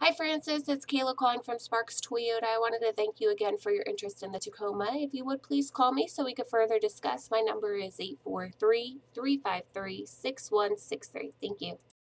Hi, Francis. It's Kayla calling from Sparks Toyota. I wanted to thank you again for your interest in the Tacoma. If you would please call me so we could further discuss. My number is 843 353 6163. Thank you.